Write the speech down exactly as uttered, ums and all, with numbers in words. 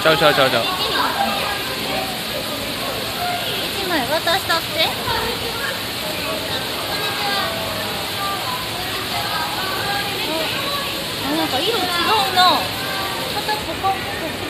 ちゃうちゃうちゃうちゃう。 一枚渡したって。あ、なんか色違うな。またポカポカ。